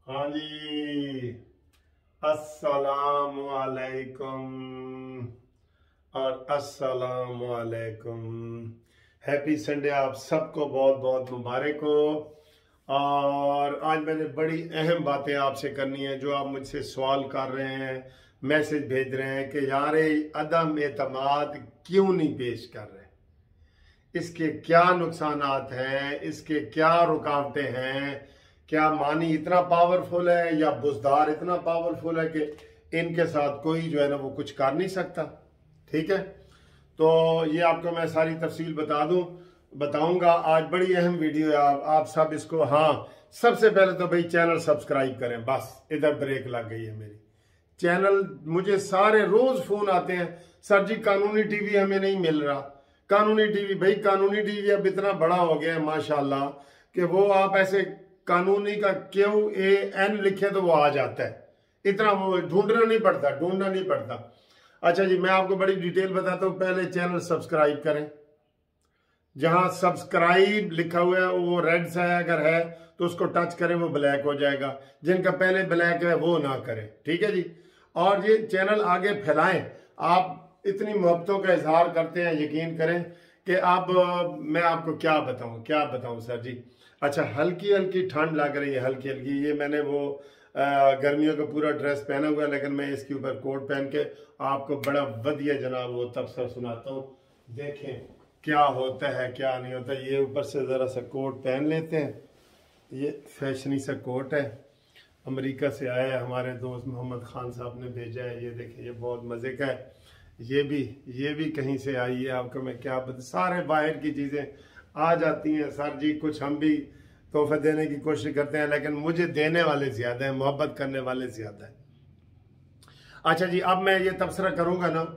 हाँ जी, अस्सलाम वालेकुम और अस्सलाम वालेकुम। हैप्पी संडे, आप सबको बहुत बहुत मुबारक हो। और आज मैंने बड़ी अहम बातें आपसे करनी है। जो आप मुझसे सवाल कर रहे हैं, मैसेज भेज रहे हैं कि यार अदम एतमाद क्यों नहीं पेश कर रहे, इसके क्या नुकसानात हैं, इसके क्या रुकावटें हैं, क्या मानी इतना पावरफुल है या बुजदार इतना पावरफुल है कि इनके साथ कोई जो है ना वो कुछ कर नहीं सकता। ठीक है, तो ये आपको मैं सारी तफसील बताऊंगा। आज बड़ी अहम वीडियो है। आप सब इसको, हाँ, सबसे पहले तो भाई चैनल सब्सक्राइब करें। बस इधर ब्रेक लग गई है मेरी। चैनल, मुझे सारे रोज फोन आते हैं, सर जी कानूनी टीवी हमें नहीं मिल रहा। कानूनी टीवी, भाई कानूनी टीवी अब इतना बड़ा हो गया है माशाल्लाह कि वो आप ऐसे कानूनी का QAN लिखे तो वो आ जाता है। इतना वो ढूंढना नहीं पड़ता। अच्छा जी, मैं आपको बड़ी डिटेल बताता हूँ। पहले चैनल सब्सक्राइब करें। जहां सब्सक्राइब लिखा हुआ है वो रेड सा है, अगर है तो उसको टच करें, वो ब्लैक हो जाएगा। जिनका पहले ब्लैक है वो ना करें, ठीक है जी। और ये चैनल आगे फैलाएं। आप इतनी मोहब्बतों का इजहार करते हैं, यकीन करें कि अब मैं आपको क्या बताऊं सर जी। अच्छा, हल्की हल्की ठंड लग रही है, हल्की हल्की। ये मैंने वो गर्मियों का पूरा ड्रेस पहना हुआ है, लेकिन मैं इसके ऊपर कोट पहन के आपको बड़ा वधिया जनाब वो तबसरा सुनाता हूँ। देखें क्या होता है क्या नहीं होता। ये ऊपर से ज़रा सा कोट पहन लेते हैं। ये फैशनी सा कोट है, अमेरिका से आया है, हमारे दोस्त मोहम्मद खान साहब ने भेजा है। ये देखें, ये बहुत मज़े का है। ये भी कहीं से आई है। आपको मैं क्या बता, सारे बाहर की चीज़ें आ जाती हैं सर जी। कुछ हम भी तोहफे देने की कोशिश करते हैं, लेकिन मुझे देने वाले ज़्यादा हैं, मोहब्बत करने वाले ज़्यादा हैं। अच्छा जी, अब मैं ये तबसरा करूँगा ना,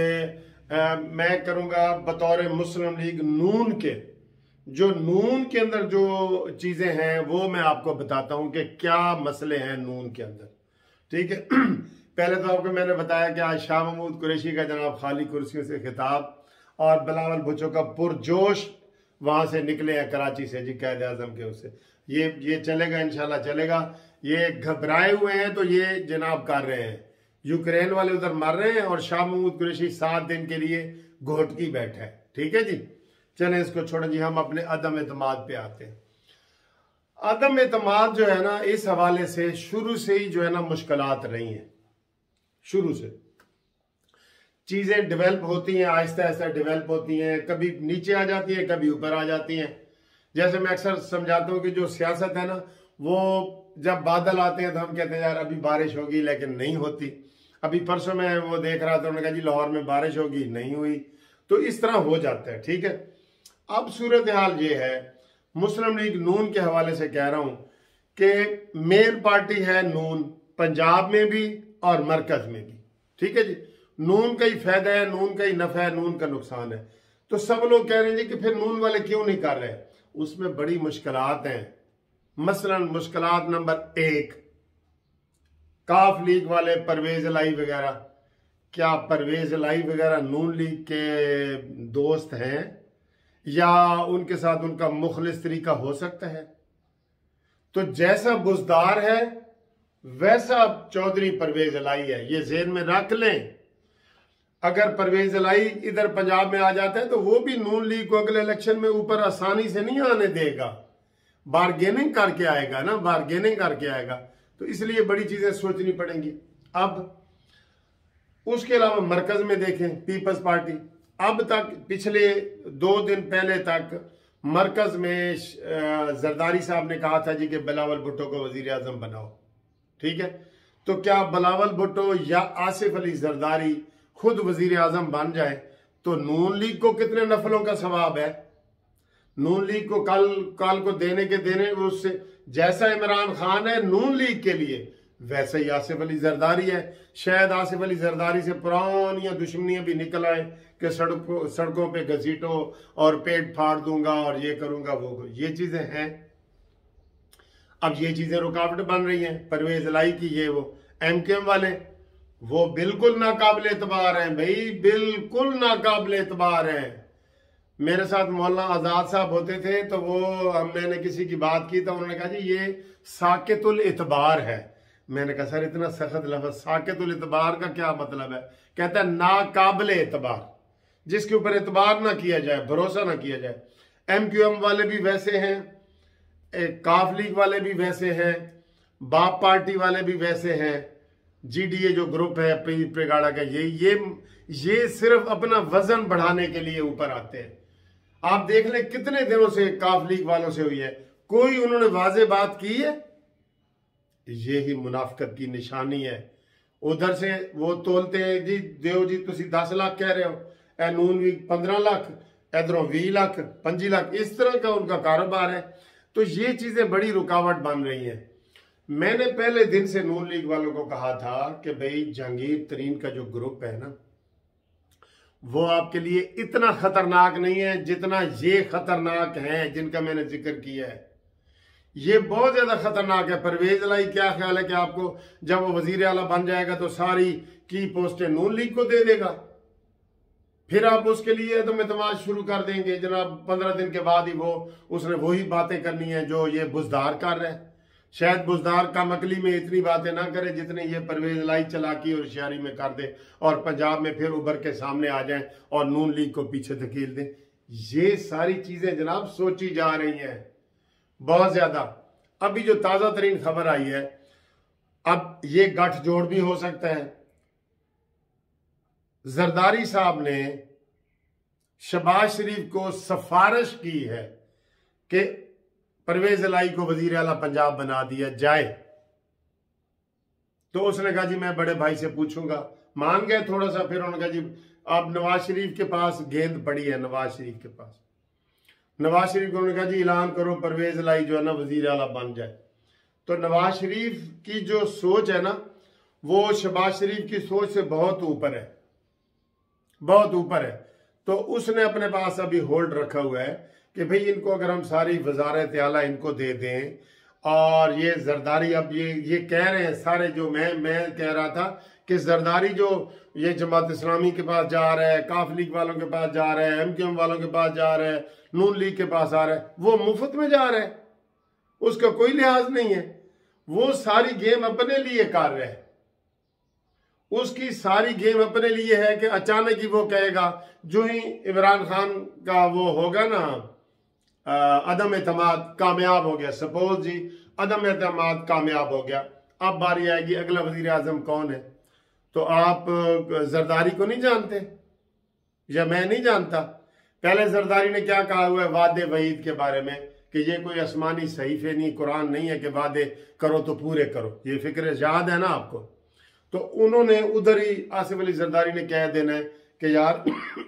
मैं करूँगा बतौर मुस्लिम लीग नून के। जो नून के अंदर जो चीज़ें हैं वो मैं आपको बताता हूँ कि क्या मसले हैं नून के अंदर, ठीक है। पहले तो आपको मैंने बताया कि आज शाह महमूद कुरैशी का जनाब खाली कुर्सियों से खिताब, और बिलावल भुट्टो का पुरजोश वहां से निकले हैं कराची से जी, कायद आजम के उससे। ये चलेगा, इंशाल्लाह चलेगा। ये घबराए हुए हैं तो ये जनाब कर रहे हैं। यूक्रेन वाले उधर मर रहे हैं और शाह महमूद कुरैशी 7 दिन के लिए घोटकी बैठा है, ठीक है जी। चले इसको छोड़ें जी, हम अपने अदम एतमाद पे आते हैं। अदम एतमाद जो है ना, इस हवाले से शुरू से ही जो है ना मुश्किलात रही हैं। शुरू से चीजें डेवलप होती हैं, आहिस्ता आहिस्ता डेवलप होती हैं, कभी नीचे आ जाती हैं, कभी ऊपर आ जाती हैं। जैसे मैं अक्सर समझाता हूँ कि जो सियासत है ना, वो जब बादल आते हैं तो हम कहते हैं यार अभी बारिश होगी, लेकिन नहीं होती। अभी परसों में वो देख रहा था, उन्होंने कहा जी लाहौर में बारिश होगी, नहीं हुई। तो इस तरह हो जाता है, ठीक है। अब सूरत हाल ये है, मुस्लिम लीग नून के हवाले से कह रहा हूं कि मेन पार्टी है नून, पंजाब में भी और मरकज में भी, ठीक है जी। नून का ही फायदा है, नून का ही नफा है, नून का नुकसान है। तो सब लोग कह रहे हैं जी कि फिर नून वाले क्यों नहीं कर रहे। उसमें बड़ी मुश्किलात हैं। मसलन मुश्किलात नंबर 1, काफ लीग वाले परवेज लाई वगैरह। क्या परवेज लाई वगैरह नून लीग के दोस्त हैं या उनके साथ उनका मुखलिस तरीका हो सकता है? तो जैसा बुजदार है वैसा चौधरी परवेज लाई है, ये ज़हन में रख लें। अगर परवेज लाई इधर पंजाब में आ जाता है तो वो भी नून लीग को अगले इलेक्शन में ऊपर आसानी से नहीं आने देगा, बारगेनिंग करके आएगा ना, बारगेनिंग करके आएगा। तो इसलिए बड़ी चीजें सोचनी पड़ेंगी। अब उसके अलावा मरकज में देखें, पीपल्स पार्टी अब तक पिछले 2 दिन पहले तक मरकज में जरदारी साहब ने कहा था जी कि बिलावल भुट्टो को वजीर आजम बनाओ, ठीक है। तो क्या बिलावल भुट्टो या आसिफ अली जरदारी खुद वजीर आजम बन जाए तो नून लीग को कितने नफलों का सवाब है। नून लीग को कल को देने उससे, जैसा इमरान खान है नून लीग के लिए, वैसे ही आसिफ अली जरदारी है। शायद आसिफ अली जरदारी से पुरानी दुश्मनियां भी निकल आए कि सड़कों पे घसीटो और पेट फाड़ दूंगा और ये करूंगा वो, ये चीजें हैं। अब ये चीजें रुकावट बन रही हैं परवेज लाई की। ये वो MKM वाले वो बिल्कुल नाकाबिल एतबार हैं भाई, बिल्कुल नाकाबिल एतबार हैं। मेरे साथ मौलाना आजाद साहब होते थे, तो वो मैंने किसी की बात की तो उन्होंने कहा जी ये साकितुल इतबार है। मैंने कहा सर इतना सख्त लफ्ज साकितुल इतबार का क्या मतलब है? कहता है नाकाबिल इतबार, जिसके ऊपर इतबार ना किया जाए, भरोसा ना किया जाए। MQM वाले भी वैसे हैं, काफ लीग वाले भी वैसे हैं, बाप पार्टी वाले भी वैसे हैं, GDA जो ग्रुप है पेगाड़ा का, ये सिर्फ अपना वजन बढ़ाने के लिए ऊपर आते हैं। आप देख लें कितने दिनों से काफ लीग वालों से हुई है, कोई उन्होंने वाजे बात की है? ये ही मुनाफिकत की निशानी है। उधर से वो तोलते हैं जी, देव जी तुसी 10 लाख कह रहे हो, ए नून भी 15 लाख, इधरों 20 लाख 25 लाख, इस तरह का उनका कारोबार है। तो ये चीजें बड़ी रुकावट बन रही हैं। मैंने पहले दिन से नून लीग वालों को कहा था कि भाई जहांगीर तरीन का जो ग्रुप है ना, वो आपके लिए इतना खतरनाक नहीं है जितना ये खतरनाक है जिनका मैंने जिक्र किया है। ये बहुत ज्यादा खतरनाक है। परवेज लाई क्या ख्याल है कि आपको जब वो वजीर आला बन जाएगा तो सारी की पोस्टें नून लीग को दे देगा, फिर आप उसके लिए तो एतमाद शुरू कर देंगे जनाब। 15 दिन के बाद ही उसने वही बातें करनी है जो ये बुजदार कर रहे हैं। शायद बुजदार कमअकली में इतनी बातें ना करे जितने ये परवेज लाई चालाकी और होशियारी में कर दे, और पंजाब में फिर उभर के सामने आ जाएं और नून लीग को पीछे धकेल दें। ये सारी चीजें जनाब सोची जा रही हैं बहुत ज्यादा। अभी जो ताजा तरीन खबर आई है, अब ये गठजोड़ भी हो सकता है। जरदारी साहब ने शहबाज शरीफ को सिफारिश की है कि परवेज लाई को वजीर आला पंजाब बना दिया जाए, तो उसने कहा जी मैं बड़े भाई से पूछूंगा। मान गए थोड़ा सा, फिर उन्होंने कहा जी अब नवाज शरीफ के पास गेंद पड़ी है, नवाज शरीफ के पास। नवाज शरीफ को उन्होंने कहा जी ऐलान करो परवेज लाई जो है ना वजीर आला बन जाए। तो नवाज शरीफ की जो सोच है ना, वो शहबाज शरीफ की सोच से बहुत ऊपर है, बहुत ऊपर है। तो उसने अपने पास अभी होल्ड रखा हुआ है कि भाई इनको अगर हम सारी वजारत आला इनको दे दें, और ये जरदारी अब ये कह रहे हैं सारे, जो मैं कह रहा था कि जरदारी जो ये जमात इस्लामी के पास जा रहा है, काफ लीग वालों के पास जा रहा है, MQM वालों के पास जा रहा है, नून लीग के पास आ रहा है, वो मुफ्त में जा रहा है, उसका कोई लिहाज नहीं है। वो सारी गेम अपने लिए कर रहा है, उसकी सारी गेम अपने लिए है कि अचानक ही वो कहेगा, जो ही इमरान खान का वो होगा ना अदम एतमाद कामयाब हो गया, सपोज जी अदम एतमाद कामयाब हो गया, अब बारी आएगी अगला वजीर आजम कौन है। तो आप जरदारी को नहीं जानते या मैं नहीं जानता? पहले जरदारी ने क्या कहा हुआ है वादे वईद के बारे में कि ये कोई आसमानी सहीफे नहीं, कुरान नहीं है कि वादे करो तो पूरे करो। ये फिक्र याद है ना आपको? तो उन्होंने उधर ही आसिफ अली जरदारी ने कह देना है कि यार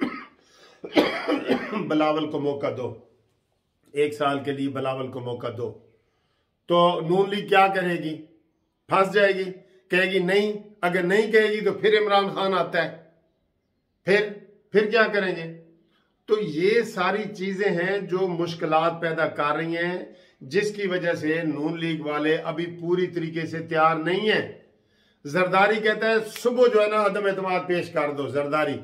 बिलावल को मौका दो, 1 साल के लिए बिलावल को मौका दो। तो नून लीग क्या करेगी? फंस जाएगी, कहेगी नहीं। अगर नहीं कहेगी तो फिर इमरान खान आता है, फिर क्या करेंगे? तो ये सारी चीजें हैं जो मुश्किलात पैदा कर रही हैं, जिसकी वजह से नून लीग वाले अभी पूरी तरीके से तैयार नहीं है। जरदारी कहता है सुबह जो है ना अदम एतमाद पेश कर दो जरदारी।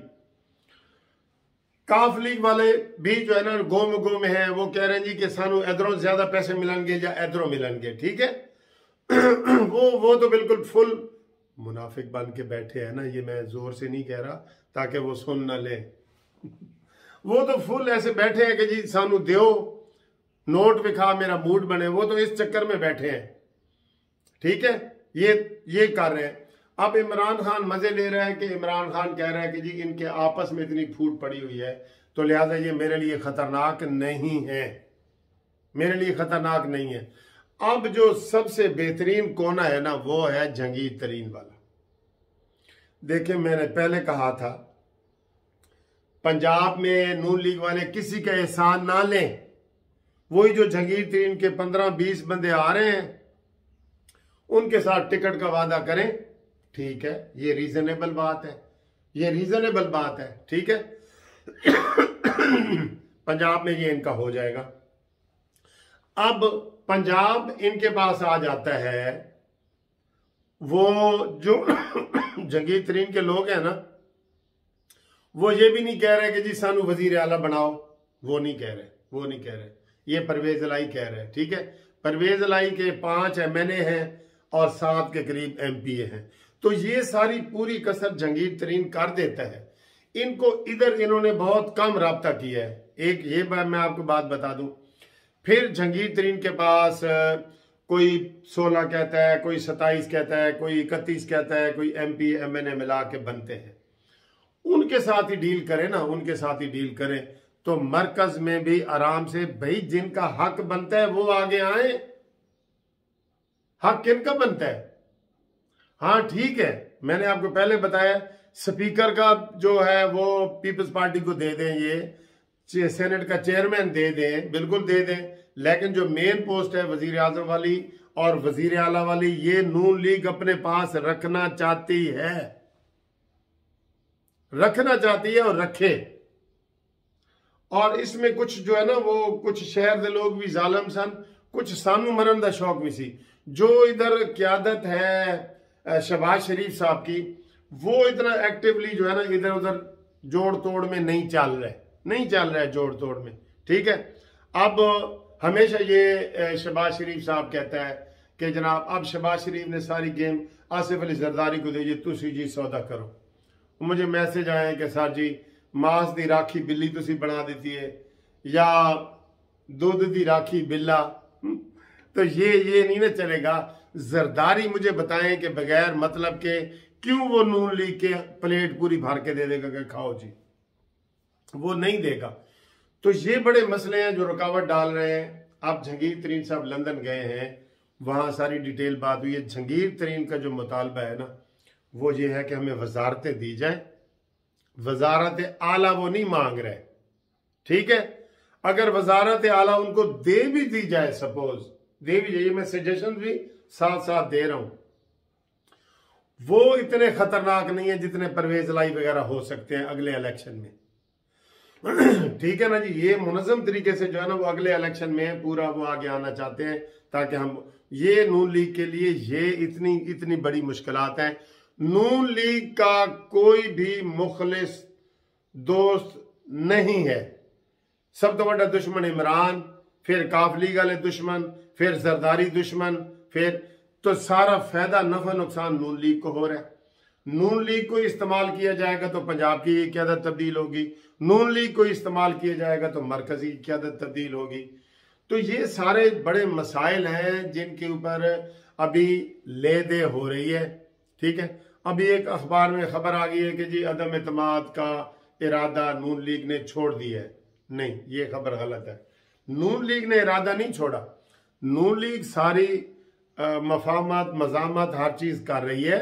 काफ लीग वाले भी जो है ना गो में है, वो कह रहे हैं जी कि सानू इधरों ज्यादा पैसे मिलेंगे या इधरों मिलेंगे, ठीक है। वो तो बिल्कुल फुल मुनाफिक बन के बैठे हैं ना, ये मैं जोर से नहीं कह रहा ताकि वो सुन ना ले। वो तो फुल ऐसे बैठे हैं कि जी सानू दो नोट विखा मेरा मूड बने, वो तो इस चक्कर में बैठे हैं, ठीक है। ये कर रहे हैं। अब इमरान खान मजे ले रहा है कि इमरान खान कह रहा है कि जी इनके आपस में इतनी फूट पड़ी हुई है, तो लिहाजा ये मेरे लिए खतरनाक नहीं है, मेरे लिए खतरनाक नहीं है। अब जो सबसे बेहतरीन कोना है ना, वो है जहांगीर तरीन वाला। देखिए मैंने पहले कहा था पंजाब में नून लीग वाले किसी का एहसान ना लें। वही जो जहांगीर तरीन के 15-20 बंदे आ रहे हैं उनके साथ टिकट का वादा करें, ठीक है, ये रीजनेबल बात है, ये रीजनेबल बात है, ठीक है। पंजाब में ये इनका हो जाएगा। अब पंजाब इनके पास आ जाता है, वो जो जहांगीर तरीन के लोग हैं ना, वो ये भी नहीं कह रहे कि जी सानू वजीर आला बनाओ, वो नहीं कह रहे, वो नहीं कह रहे, ये परवेज इलाही कह रहे हैं। ठीक है, परवेज इलाही के 5 MNA हैं और 7 के करीब MPA हैं। तो ये सारी पूरी कसर जहांगीर तरीन कर देता है। इनको इधर इन्होंने बहुत कम राब्ता किया है। एक ये बात मैं आपको बात बता दूं, फिर जहांगीर तरीन के पास कोई 16 कहता है, कोई 27 कहता है, कोई 31 कहता है, कोई MP MNA मिला के बनते हैं। उनके साथ ही डील करें ना, उनके साथ ही डील करें तो मरकज में भी आराम से भाई जिनका हक बनता है वो आगे आए। हक किनका बनता है? हाँ ठीक है, मैंने आपको पहले बताया स्पीकर का जो है वो पीपल्स पार्टी को दे दें, ये सेनेट का चेयरमैन दे दें, बिल्कुल दे दें, लेकिन जो मेन पोस्ट है वजीर आजम वाली और वजीर आला वाली, ये नून लीग अपने पास रखना चाहती है, रखना चाहती है और रखे। और इसमें कुछ जो है ना वो कुछ शहर के लोग भी जालम सन, कुछ सानू मरन का शौक भी सी। जो इधर क्यादत है शहबाज शरीफ साहब की, वो इतना एक्टिवली जो है ना इधर उधर जोड़ तोड़ में नहीं चल रहा है, नहीं चल रहा है जोड़ तोड़ में। ठीक है, अब हमेशा ये शहबाज शरीफ साहब कहता है कि जनाब अब शहबाज शरीफ ने सारी गेम आसिफ अली जरदारी को दीजिए, तुसी जी सौदा करो। मुझे मैसेज आए कि सर जी मांस दी राखी बिल्ली तुसी बना देती है या दूध दी राखी बिल्ला, तो ये नहीं ना चलेगा। जरदारी मुझे बताएं कि बगैर मतलब के क्यों वो नून लीग के प्लेट पूरी भर के दे देगा कि खाओ जी, वो नहीं देगा। तो ये बड़े मसले हैं जो रुकावट डाल रहे हैं। अब जहांगीर तरीन साहब लंदन गए हैं, वहां सारी डिटेल बात हुई है। जहांगीर तरीन का जो मुतालबा है ना वो ये है कि हमें वजारतें दी जाए, वजारत आला वो नहीं मांग रहे। ठीक है, अगर वजारत आला उनको दे भी दी जाए, सपोज दे भी जाइए, मैं सजेशन भी साथ साथ दे रहा हूं, वो इतने खतरनाक नहीं है जितने परवेज इलाही वगैरह हो सकते हैं अगले इलेक्शन में। ठीक है ना जी, ये मुनज़्ज़म तरीके से जो है ना वो अगले इलेक्शन में पूरा वो आगे आना चाहते हैं, ताकि हम ये नून लीग के लिए ये इतनी बड़ी मुश्किलात हैं। नून लीग का कोई भी मुखलिस दोस्त नहीं है। सब तो बड़ा दुश्मन इमरान, फिर काफ लीग वाले दुश्मन, फिर जरदारी दुश्मन, फिर तो सारा फायदा नफा नुकसान नून लीग को हो रहा है। नून लीग को इस्तेमाल किया जाएगा तो पंजाब की क़यादत तब्दील होगी, नून लीग को इस्तेमाल किया जाएगा तो मरकजी क़यादत तब्दील होगी। तो ये सारे बड़े मसाइल हैं जिनके ऊपर अभी ले दे हो रही है। ठीक है, अभी एक अखबार में खबर आ गई है कि जी अदम एतमाद का इरादा नून लीग ने छोड़ दिया है। नहीं, ये खबर गलत है। नून लीग ने इरादा नहीं छोड़ा, नून लीग सारी मफाहमत मज़ामत हर चीज कर रही है।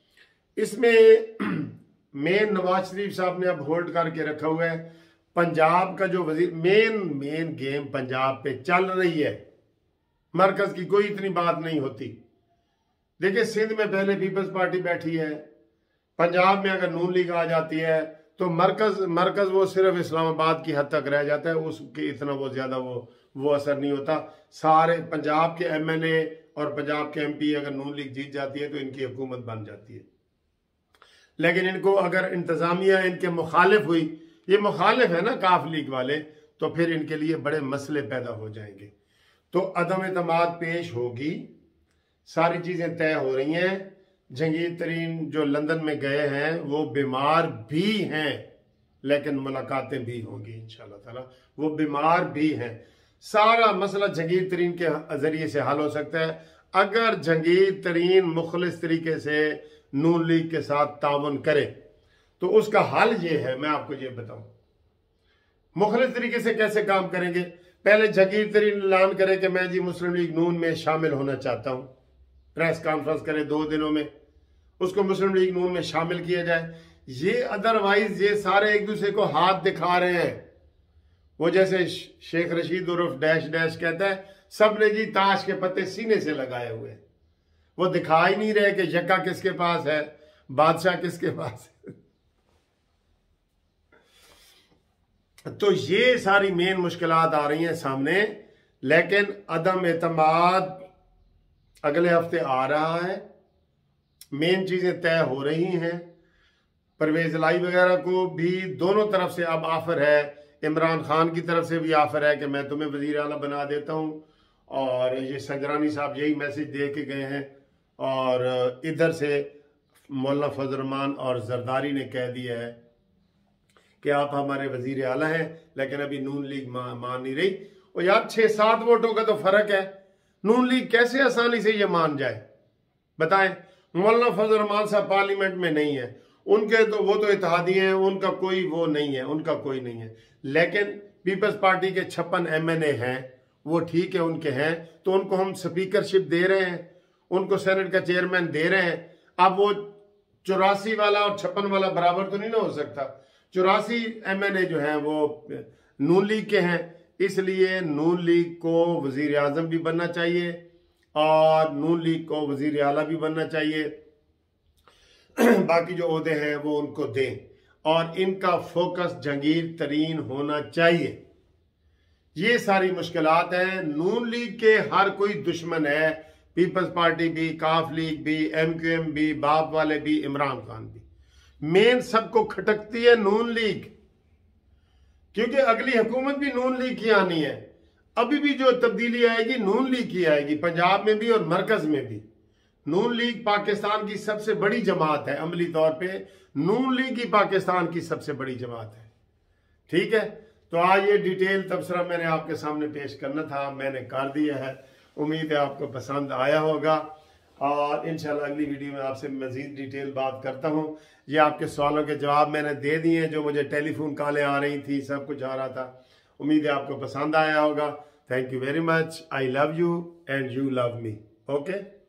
इसमें मेन नवाज शरीफ साहब ने अब होल्ड करके रखा हुआ है। पंजाब का जो वजीर, मेन गेम पंजाब पे चल रही है, मरकज की कोई इतनी बात नहीं होती। देखिए सिंध में पहले पीपल्स पार्टी बैठी है, पंजाब में अगर नून लीग आ जाती है तो मरकज वो सिर्फ इस्लामाबाद की हद तक रह जाता है, उसके इतना वो ज्यादा वो असर नहीं होता। सारे पंजाब के MNA और पंजाब के MP अगर नून लीग जीत जाती है तो इनकी हुकूमत बन जाती है। लेकिन इनको अगर इंतजामिया इनके मुखालिफ हुई, ये मुखालिफ है ना काफ लीग वाले, तो फिर इनके लिए बड़े मसले पैदा हो जाएंगे। तो अदम एतमाद पेश होगी, सारी चीजें तय हो रही हैं। जहांगीर तरीन जो लंदन में गए हैं वो बीमार भी हैं, लेकिन मुलाकातें भी होंगी इंशाल्लाह ताला। वो बीमार भी हैं। सारा मसला जहांगीर तरीन के जरिए से हल हो सकता है अगर जहांगीर तरीन मुखलिस तरीके से नून लीग के साथ ताउन करे। तो उसका हल ये है, मैं आपको ये बताऊं मुखलिस तरीके से कैसे काम करेंगे। पहले जहांगीर तरीन ऐलान करे कि मैं जी मुस्लिम लीग नून में शामिल होना चाहता हूं, प्रेस कॉन्फ्रेंस करे 2 दिनों में, उसको मुस्लिम लीग नून में शामिल किया जाए। ये अदरवाइज ये सारे एक दूसरे को हाथ दिखा रहे हैं। वो जैसे शेख रशीद उर्फ डैश डैश कहता है, सबने जी ताश के पत्ते सीने से लगाए हुए, वो दिखा ही नहीं रहे कि यक्का किसके पास है, बादशाह किसके पास है। तो ये सारी मेन मुश्किलात आ रही हैं सामने। लेकिन अदम एतमाद अगले हफ्ते आ रहा है, मेन चीजें तय हो रही हैं। परवेज इलाही वगैरह को भी दोनों तरफ से अब ऑफर है, इमरान खान की तरफ से भी ऑफर है कि मैं तुम्हें वजीर आला बना देता हूँ, और ये संगरानी साहब यही मैसेज दे के गए हैं। और इधर से मौलाना फजल रहमान और जरदारी ने कह दिया है कि आप हमारे वजीर आला हैं, लेकिन अभी नून लीग मान नहीं रही। और यार 6-7 वोटों का तो फर्क है, नून लीग कैसे आसानी से ये मान जाए बताएं। मौलाना फजल रहमान साहब पार्लियामेंट में नहीं है, उनके तो वो तो इत्तेहादी हैं, उनका कोई वो नहीं है, उनका कोई नहीं है। लेकिन पीपल्स पार्टी के 56 MNA हैं, वो ठीक है उनके हैं, तो उनको हम स्पीकरशिप दे रहे हैं, उनको सेनेट का चेयरमैन दे रहे हैं। अब वो 84 वाला और 56 वाला बराबर तो नहीं ना हो सकता। 84 MNA जो हैं वो नून लीग के हैं, इसलिए नून लीग को वजीर आजम भी बनना चाहिए और नून लीग को वजीर आला भी बनना चाहिए। बाकी जो ओहदे हैं वो उनको दें, और इनका फोकस जहांगीर तरीन होना चाहिए। ये सारी मुश्किलात हैं। नून लीग के हर कोई दुश्मन है, पीपल्स पार्टी भी, काफ लीग भी, MQM भी, बाप वाले भी, इमरान खान भी। मेन सबको खटकती है नून लीग, क्योंकि अगली हुकूमत भी नून लीग की आनी है। अभी भी जो तब्दीली आएगी नून लीग की आएगी, पंजाब में भी और मरकज में भी। नून लीग पाकिस्तान की सबसे बड़ी जमात है, अमली तौर पे नून लीग ही पाकिस्तान की सबसे बड़ी जमात है। ठीक है, तो आज ये डिटेल तबसरा मैंने आपके सामने पेश करना था, मैंने कर दिया है। उम्मीद है आपको पसंद आया होगा, और इंशाल्लाह अगली वीडियो में आपसे मजीद डिटेल बात करता हूँ। ये आपके सवालों के जवाब मैंने दे दिए हैं, जो मुझे टेलीफोन कॉलें आ रही थी, सब कुछ आ रहा था। उम्मीद है आपको पसंद आया होगा। Thank you very much. I love you and you love me. Okay.